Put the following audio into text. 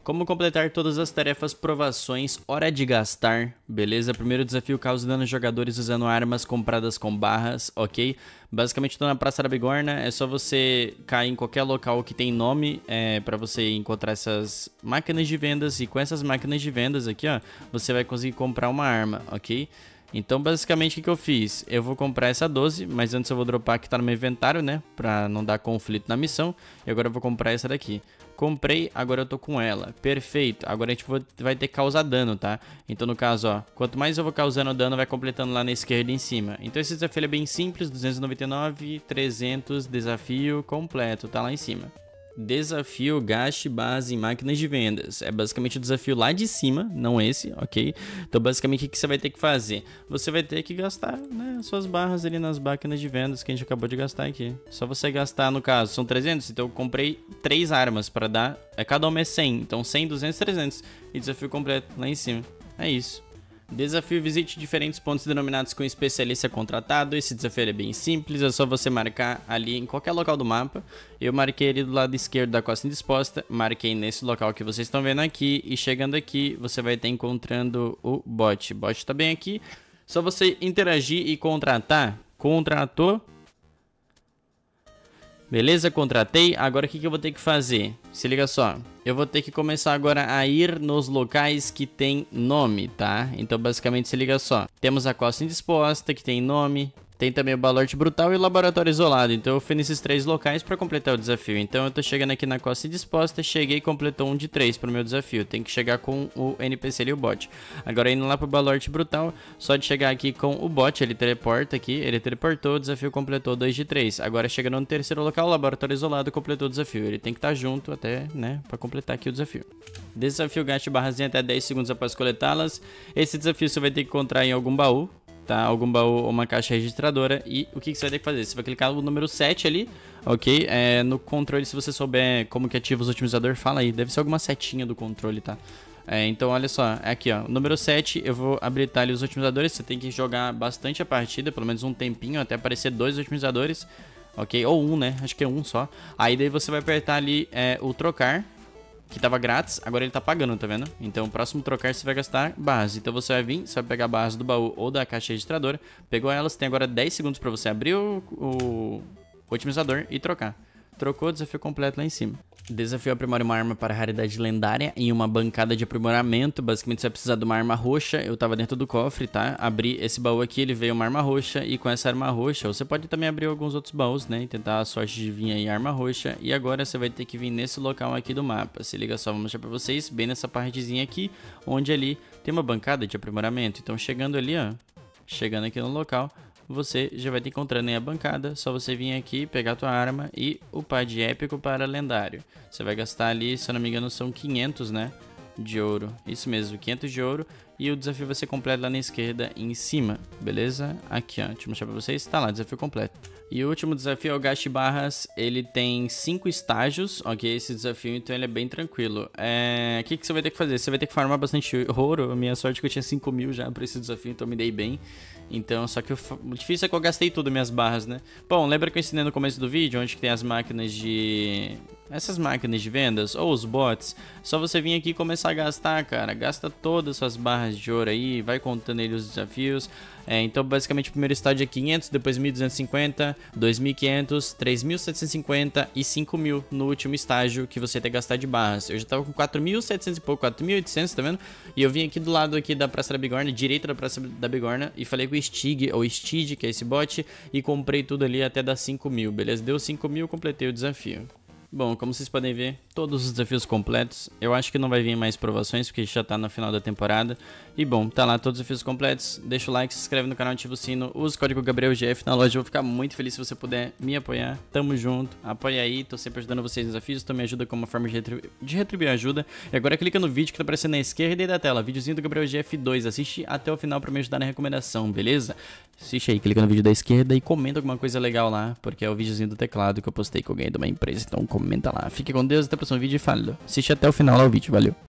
Como completar todas as tarefas, provações, hora de gastar, beleza? Primeiro desafio, causa dano a jogadores usando armas compradas com barras, ok? Basicamente, tô na Praça da Bigorna, é só você cair em qualquer local que tem nome pra você encontrar essas máquinas de vendas. E com essas máquinas de vendas aqui, ó, você vai conseguir comprar uma arma, ok? Então, basicamente, o que eu fiz? Eu vou comprar essa 12, mas antes eu vou dropar que tá no meu inventário, né? Pra não dar conflito na missão. E agora eu vou comprar essa daqui. Comprei, agora eu tô com ela. Perfeito. Agora a gente vai ter que causar dano, tá? Então, no caso, ó, quanto mais eu vou causando dano, vai completando lá na esquerda e em cima. Então, esse desafio é bem simples. 299, 300, desafio completo, tá lá em cima. Desafio, gaste base em máquinas de vendas. É basicamente o desafio lá de cima, não esse, ok? Então, basicamente, o que você vai ter que fazer? Você vai ter que gastar, né, suas barras ali nas máquinas de vendas que a gente acabou de gastar aqui. Só você gastar, no caso, são 300, então eu comprei 3 armas para dar. Cada uma é 100, então 100, 200, 300. E desafio completo lá em cima. É isso. Desafio, visite diferentes pontos denominados com especialista contratado. Esse desafio é bem simples, é só você marcar ali em qualquer local do mapa. Eu marquei ali do lado esquerdo da costa indisposta, marquei nesse local que vocês estão vendo aqui. E chegando aqui, você vai estar encontrando o bot. O bot tá bem aqui, só você interagir e contratar. Contratou. Beleza, contratei. Agora o que eu vou ter que fazer? Se liga só. Eu vou ter que começar agora a ir nos locais que tem nome, tá? Então basicamente se liga só. Temos a costa indisposta que tem nome. Tem também o Balorte Brutal e o Laboratório Isolado. Então eu fui nesses 3 locais para completar o desafio. Então eu tô chegando aqui na costa indisposta. Cheguei e completou um de 3 pro meu desafio. Tem que chegar com o NPC ali, o bot. Agora indo lá pro Balorte Brutal. Só de chegar aqui com o bot, ele teleporta aqui. Ele teleportou, o desafio completou 2 de 3. Agora chegando no terceiro local, o Laboratório Isolado completou o desafio. Ele tem que estar junto até, né, para completar aqui o desafio. Desafio, gaste barrazinha até 10 segundos após coletá-las. Esse desafio você vai ter que encontrar em algum baú. Tá, algum baú ou uma caixa registradora. E o que você vai ter que fazer? Você vai clicar no número 7 ali, ok? No controle, se você souber como que ativa os otimizador, fala aí. Deve ser alguma setinha do controle, tá? Então, olha só, é aqui, ó. Número 7, eu vou habilitar ali os otimizadores. Você tem que jogar bastante a partida, pelo menos um tempinho, até aparecer 2 otimizadores, ok? Ou um, né? Acho que é um só. Aí daí você vai apertar ali o trocar, que tava grátis, agora ele tá pagando, tá vendo? Então o próximo trocar você vai gastar barras. Então você vai vir, você vai pegar barras do baú ou da caixa registradora. Pegou elas, tem agora 10 segundos pra você abrir o otimizador e trocar. Trocou, desafio completo lá em cima. Desafio, aprimore uma arma para raridade lendária em uma bancada de aprimoramento. Basicamente você vai precisar de uma arma roxa. Eu tava dentro do cofre, tá? Abri esse baú aqui, ele veio uma arma roxa. E com essa arma roxa, você pode também abrir alguns outros baús, né? E tentar a sorte de vir aí arma roxa. E agora você vai ter que vir nesse local aqui do mapa. Se liga só, vou mostrar pra vocês. Bem nessa partezinha aqui, onde ali tem uma bancada de aprimoramento. Então chegando ali, ó, chegando aqui no local, você já vai ter encontrando aí a bancada. Só você vir aqui, pegar a tua arma e upar de épico para lendário. Você vai gastar ali, se eu não me engano, são 500, né? De ouro. Isso mesmo, 500 de ouro. E o desafio vai ser completo lá na esquerda em cima, beleza? Aqui, ó, deixa eu mostrar pra vocês. Tá lá, desafio completo. E o último desafio é o gaste barras. Ele tem 5 estágios, ok? Esse desafio, então ele é bem tranquilo. O que você vai ter que fazer? Você vai ter que farmar bastante ouro. A minha sorte é que eu tinha 5 mil já pra esse desafio, então me dei bem. Então, só que o difícil é que eu gastei tudo minhas barras, né? Bom, lembra que eu ensinei no começo do vídeo, onde que tem as máquinas de... essas máquinas de vendas, ou os bots. Só você vir aqui e começar a gastar, cara. Gasta todas as suas barras de ouro aí, vai contando aí os desafios. Então, basicamente, o primeiro estágio é 500, depois 1.250, 2.500, 3.750 e 5.000 no último estágio que você tem que gastar de barras. Eu já tava com 4.700 e pouco, 4.800, tá vendo? E eu vim aqui do lado aqui da Praça da Bigorna, direita da Praça da Bigorna, e falei com o Stig, ou Steed, que é esse bot, e comprei tudo ali até dar 5.000, beleza? Deu 5.000, completei o desafio. Bom, como vocês podem ver, todos os desafios completos. Eu acho que não vai vir mais provações, porque já tá no final da temporada. E bom, tá lá todos os desafios completos. Deixa o like, se inscreve no canal, ativa o sino. Usa o código GabrielGF na loja. Eu vou ficar muito feliz se você puder me apoiar. Tamo junto, apoia aí. Tô sempre ajudando vocês nos desafios. Então me ajuda como uma forma de retribuir a ajuda. E agora clica no vídeo que tá aparecendo na esquerda aí da tela. Videozinho do GabrielGF 2. Assiste até o final pra me ajudar na recomendação, beleza? Assiste aí, clica no vídeo da esquerda e comenta alguma coisa legal lá, porque é o videozinho do teclado que eu postei que eu ganhei de uma empresa. Então comenta lá. Fique com Deus, até o próximo vídeo e falou. Assiste até o final lá o vídeo, valeu.